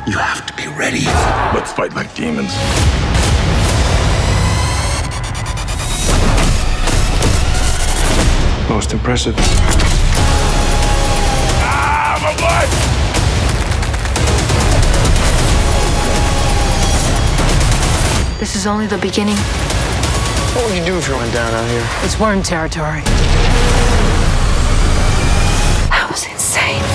You have to be ready. Let's fight like demons. Most impressive. Ah, my blood! This is only the beginning. What would you do if you went down out here? It's worm territory. That was insane.